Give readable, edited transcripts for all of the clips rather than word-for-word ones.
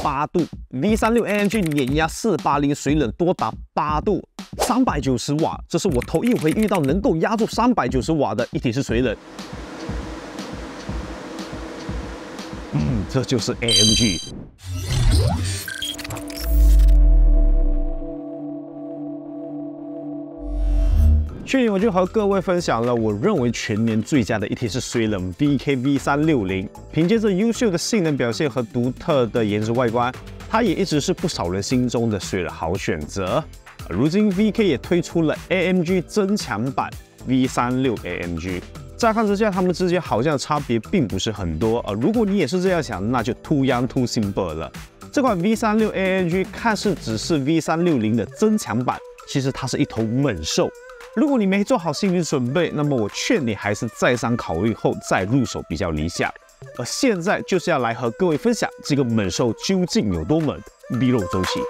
8度 ，V36 AMG 碾压480水冷多达8度，390瓦，这是我头一回遇到能够压住390瓦的一体式水冷。这就是 AMG。去年我就和各位分享了我认为全年最佳的一体式水冷 VK V360，凭借着优秀的性能表现和独特的颜值外观，它也一直是不少人心中的水冷好选择。如今 VK 也推出了 AMG 增强版 V36 AMG。乍看之下，它们之间好像差别并不是很多，如果你也是这样想，那就 too young too simple 了。这款 V36 AMG 看似只是 V360 的增强版，其实它是一头猛兽。如果你没做好心理准备，那么我劝你还是再三考虑后再入手比较理想。而现在就是要来和各位分享这个猛兽究竟有多猛 ，B 肉周期。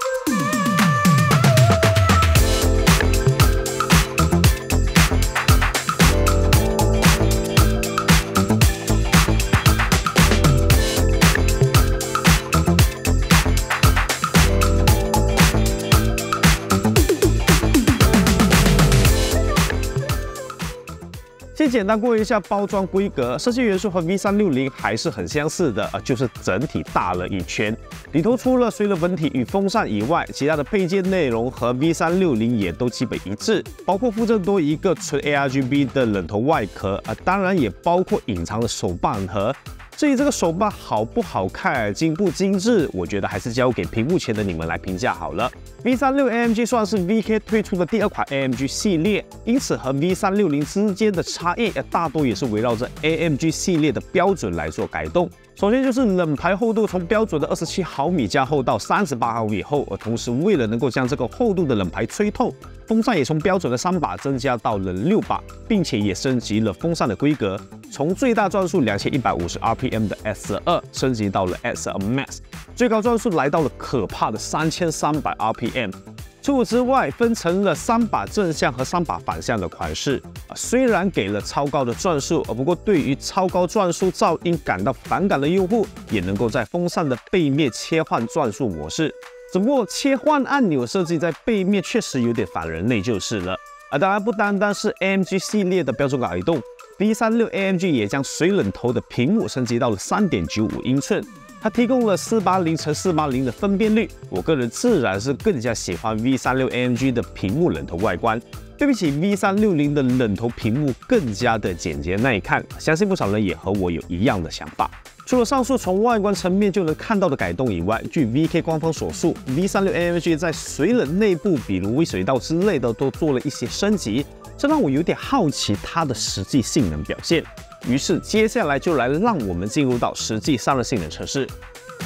先简单过一下包装规格，设计元素和 V360 还是很相似的，就是整体大了一圈。里头除了水冷本体与风扇以外，其他的配件内容和 V360 也都基本一致，包括附赠多一个纯 ARGB 的冷头外壳，当然也包括隐藏的手把盒。至于这个手把好不好看、精不精致，我觉得还是交给屏幕前的你们来评价好了。V36 AMG 算是 VK 推出的第2款 AMG 系列，因此和 V360 之间的差异大多也是围绕着 AMG 系列的标准来做改动。首先就是冷排厚度从标准的27毫米加厚到38毫米厚，同时为了能够将这个厚度的冷排吹透，风扇也从标准的3把增加到了6把，并且也升级了风扇的规格，从最大转速2150 RPM 的 S2 升级到了 S2 Max， 最高转速来到了可怕的3300 RPM。除此之外，分成了3把正向和3把反向的款式。虽然给了超高的转速，不过对于超高转速噪音感到反感的用户，也能够在风扇的背面切换转速模式。只不过切换按钮设计在背面确实有点反人类就是了。当然不单单是 AMG 系列的标准改动 ，V36 AMG 也将水冷头的屏幕升级到了 3.95 英寸。它提供了480×480的分辨率，我个人自然是更加喜欢 V36 AMG 的屏幕冷头外观，对比起 V360 的冷头屏幕更加的简洁耐看，相信不少人也和我有一样的想法。除了上述从外观层面就能看到的改动以外，据 VK 官方所述 ，V36 AMG 在水冷内部，比如微水道之类的，都做了一些升级，这让我有点好奇它的实际性能表现。于是，接下来就来让我们进入到实际散热性能测试。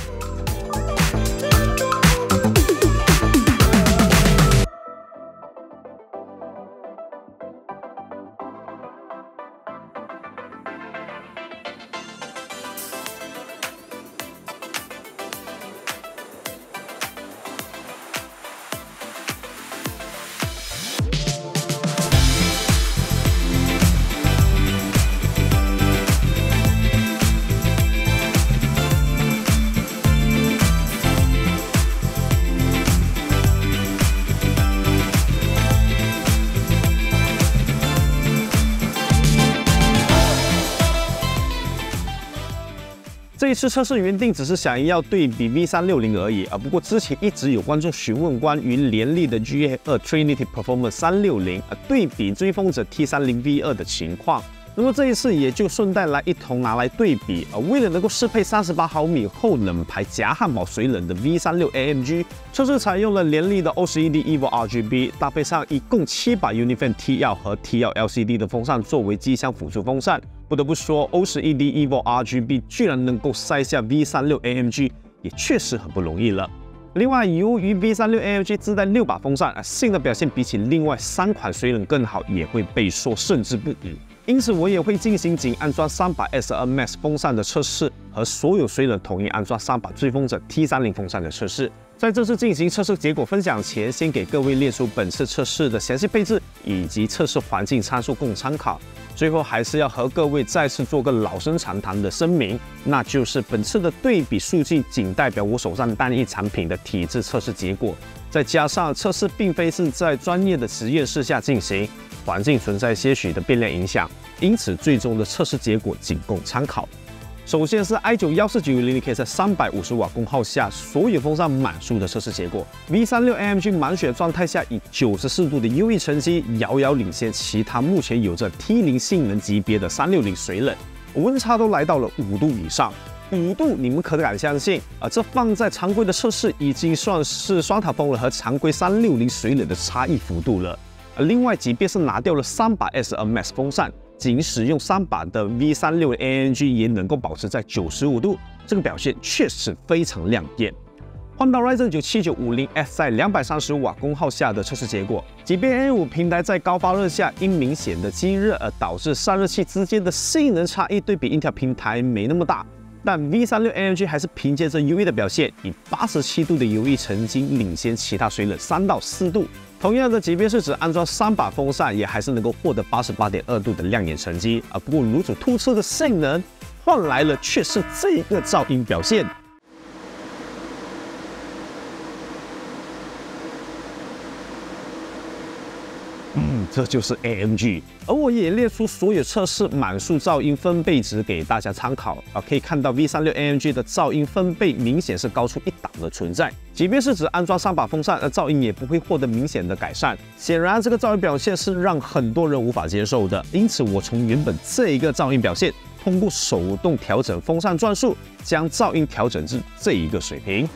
这一次测试原定只是想要对比 V360 而已不过之前一直有观众询问关于联力的 GA2 Trinity Performance 360对比追风者 T30V2 的情况。那么这一次也就顺带来一同拿来对比为了能够适配38毫米厚冷排夹汉堡水冷的 V36 AMG， 测试采用了联力的 O11D Evo RGB， 搭配上一共7把 Unifan T1 和 T1 LCD 的风扇作为机箱辅助风扇。不得不说 ，O11D Evo RGB 居然能够塞下 V36 AMG， 也确实很不容易了。另外，由于 V36 AMG 自带6把风扇，性能表现比起另外3款水冷更好，也会被说胜之不武。 因此我也会进行仅安装300S2 Max 风扇的测试，和所有水冷统一安装3把追风者 T30 风扇的测试。在这次进行测试结果分享前，先给各位列出本次测试的详细配置以及测试环境参数供参考。最后还是要和各位再次做个老生常谈的声明，那就是本次的对比数据仅代表我手上单一产品的体质测试结果，再加上测试并非是在专业的实验室下进行，环境存在些许的变量影响，因此最终的测试结果仅供参考。首先是 i9-14900K 在350瓦功耗下所有风扇满数的测试结果 ，V36AMG 满血状态下以94度的优异成绩，遥遥领先其他目前有着 T0 性能级别的360水冷，温差都来到了5度以上。5度，你们可敢相信啊？这放在常规的测试已经算是双塔风冷和常规360水冷的差异幅度了。另外，即便是拿掉了300S2 Max 风扇，仅使用3把的 V36AMG 也能够保持在95度，这个表现确实非常亮眼。换到 Ryzen 9 7950X 在235瓦功耗下的测试结果，即便 A5 平台在高发热下因明显的积热而导致散热器之间的性能差异对比 Intel 平台没那么大，但 V36AMG 还是凭借着优异的表现，以87度的优异成绩领先其他水冷3到4度。同样的，即便是只安装3把风扇，也还是能够获得88.2度的亮眼成绩啊。不过如此突出的性能，换来了却是这个噪音表现。这就是 AMG， 而我也列出所有测试满数噪音分贝值给大家参考啊。可以看到 V36AMG 的噪音分贝明显是高出一档的存在，即便是只安装3把风扇，噪音也不会获得明显的改善。显然，这个噪音表现是让很多人无法接受的。因此，我从原本这一个噪音表现，通过手动调整风扇转速，将噪音调整至这一个水平。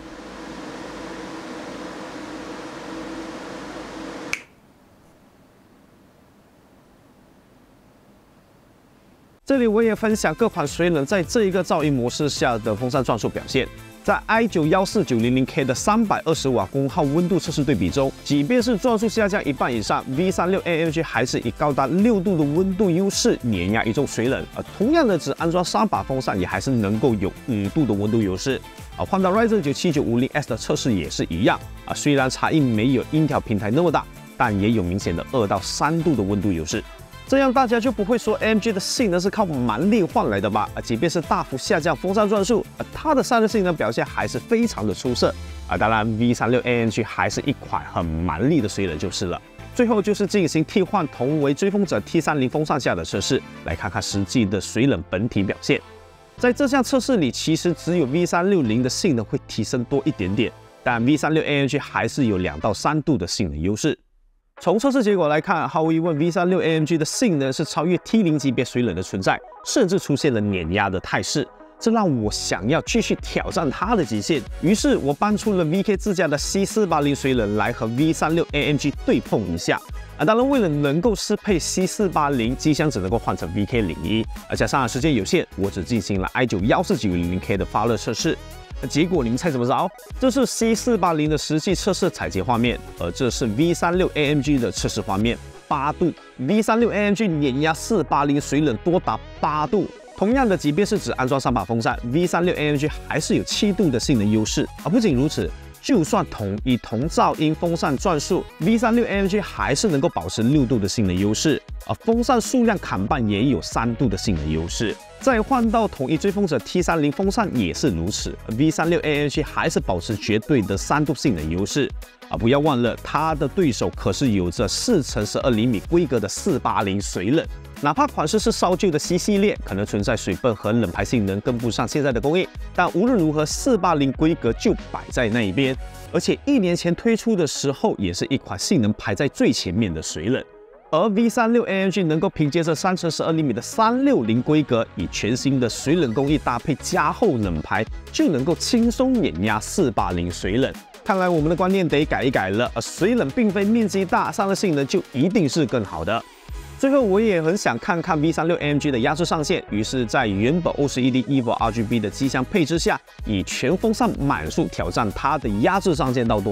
这里我也分享各款水冷在这一个噪音模式下的风扇转速表现。在 i9-14900K 的320瓦功耗温度测试对比中，即便是转速下降一半以上 ，V36AMG 还是以高达6度的温度优势碾压一众水冷。同样的，只安装3把风扇，也还是能够有5度的温度优势。换到 Ryzen 9 7950X 的测试也是一样。虽然差异没有 Intel 平台那么大，但也有明显的2到3度的温度优势。这样大家就不会说 AMG 的性能是靠蛮力换来的吧？即便是大幅下降风扇转速，它的散热性能表现还是非常的出色。当然 V36AMG 还是一款很蛮力的水冷就是了。最后就是进行替换同为追风者 T30 风扇下的测试，来看看实际的水冷本体表现。在这项测试里，其实只有 V360 的性能会提升多一点点，但 V36AMG 还是有2到3度的性能优势。从测试结果来看，毫无疑问 ，V36AMG 的性能是超越 T0 级别水冷的存在，甚至出现了碾压的态势。这让我想要继续挑战它的极限，于是我搬出了 VK 自家的 C480 水冷来和 V36AMG 对碰一下。当然，为了能够适配 C480， 机箱只能够换成 VK01，加上时间有限，我只进行了 i9-14900K 的发热测试。结果你们猜怎么着？这是 C480 的实际测试采集画面，而这是 V36AMG 的测试画面。8度 ，V36AMG 碾压480水冷多达8度。同样的，即便是只安装3把风扇 ，V36AMG 还是有7度的性能优势。不仅如此，就算同噪音风扇转速 ，V36AMG 还是能够保持6度的性能优势。风扇数量砍半也有3度的性能优势。再换到统一追风者 T30 风扇也是如此 ，V36AMG 还是保持绝对的3度性能优势。不要忘了，它的对手可是有着4×12厘米规格的480水冷。哪怕款式是稍旧的 C 系列，可能存在水分和冷排性能跟不上现在的工艺，但无论如何，480规格就摆在那一边。而且1年前推出的时候，也是一款性能排在最前面的水冷。而 V36AMG 能够凭借着3×12厘米的360规格，以全新的水冷工艺搭配加厚冷排，就能够轻松碾压480水冷。看来我们的观念得改一改了，水冷并非面积大，散热性能就一定是更好的。最后，我也很想看看 V36AMG 的压制上限，于是，在原本 OCED Evo RGB 的机箱配置下，以全风扇满速挑战它的压制上限到多少。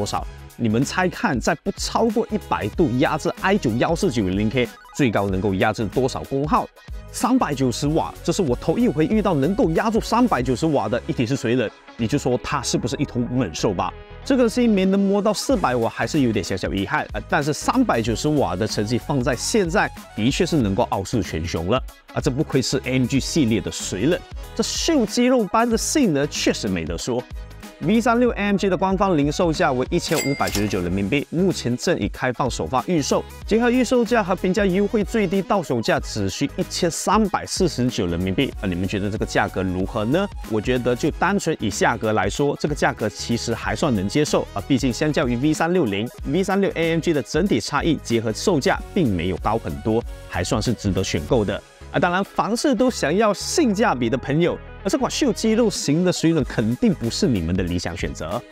你们猜看，在不超过100度压制 i9-14900K， 最高能够压制多少功耗？390瓦，这是我头一回遇到能够压住390瓦的一体式水冷，你就说它是不是一头猛兽吧？这个是没能摸到400瓦，还是有点小小遗憾但是390瓦的成绩放在现在，的确是能够傲视全雄了这不愧是 AMG 系列的水冷，这秀肌肉般的性能确实没得说。V36 AMG 的官方零售价为1599人民币，目前正已开放首发预售，结合预售价和平价优惠，最低到手价只需1349人民币你们觉得这个价格如何呢？我觉得就单纯以价格来说，这个价格其实还算能接受毕竟相较于 V360、V36 AMG 的整体差异，结合售价并没有高很多，还算是值得选购的当然，凡事都想要性价比的朋友，这款秀肌肉型的水冷肯定不是你们的理想选择。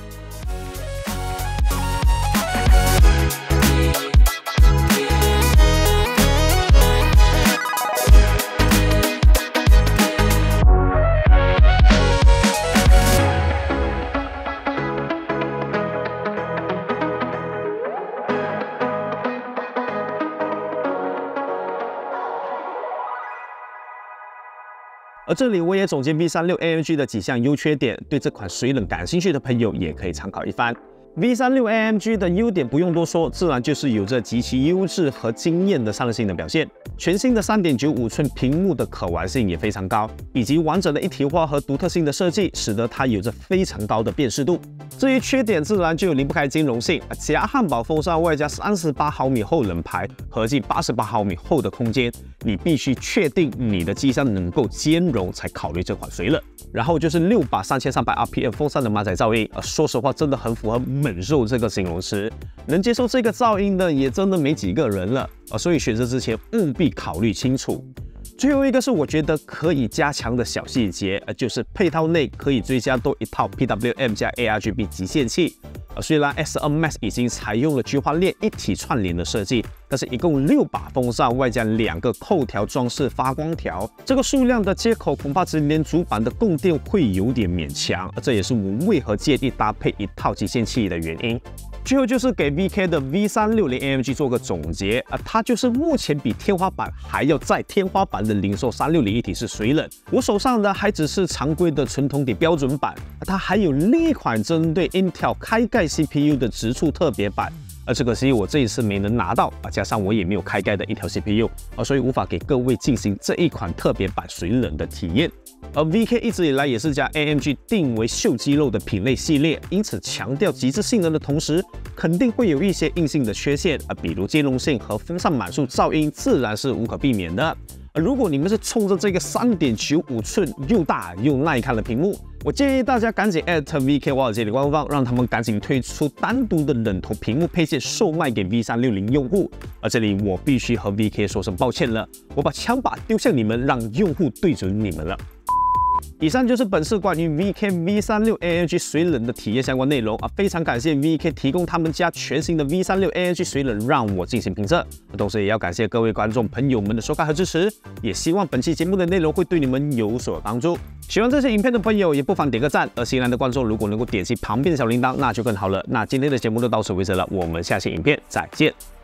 而这里我也总结 V36 AMG 的几项优缺点，对这款水冷感兴趣的朋友也可以参考一番。V36 AMG 的优点不用多说，自然就是有着极其优质和惊艳的散热性能表现。全新的 3.95 寸屏幕的可玩性也非常高，以及完整的一体化和独特性的设计，使得它有着非常高的辨识度。至于缺点，自然就离不开兼容性，夹汉堡风扇外加38毫米厚冷排，合计88毫米厚的空间，你必须确定你的机箱能够兼容才考虑这款水冷。然后就是6把3300 RPM 风扇的马仔噪音，说实话真的很符合猛兽这个形容词，能接受这个噪音的也真的没几个人了所以选择之前务必考虑清楚。最后一个是我觉得可以加强的小细节就是配套内可以追加多一套 PWM 加 ARGB 极限器虽然 S2 Max 已经采用了菊花链一体串联的设计，但是一共6把风扇外加2个扣条装饰发光条，这个数量的接口恐怕只连主板的供电会有点勉强，这也是我为何建议搭配一套极限器的原因。最后就是给 VK 的 V360 AMG 做个总结它就是目前比天花板还要再天花板的零售360一体式水冷。我手上的还只是常规的纯铜底标准版，它还有另一款针对 Intel 开盖 CPU 的直触特别版。这可惜我这一次没能拿到加上我也没有开盖的一条 CPU所以无法给各位进行这一款特别版水冷的体验。而 VK 一直以来也是将 AMG 定为秀肌肉的品类系列，因此强调极致性能的同时，肯定会有一些硬性的缺陷比如兼容性和风扇码数噪音自然是无可避免的。如果你们是冲着这个 3.95 寸又大又耐看的屏幕，我建议大家赶紧 @VK 华尔街的官方，让他们赶紧推出单独的冷头屏幕配件售卖给 V360 用户。而这里我必须和 VK 说声抱歉了，我把枪把丢向你们，让用户对准你们了。以上就是本次关于 VK V36 AMG 水冷的体验相关内容非常感谢 VK 提供他们家全新的 V36 AMG 水冷让我进行评测，同时也要感谢各位观众朋友们的收看和支持，也希望本期节目的内容会对你们有所帮助。喜欢这些影片的朋友也不妨点个赞，而新来的观众如果能够点击旁边的小铃铛那就更好了。那今天的节目就到此为止了，我们下期影片再见。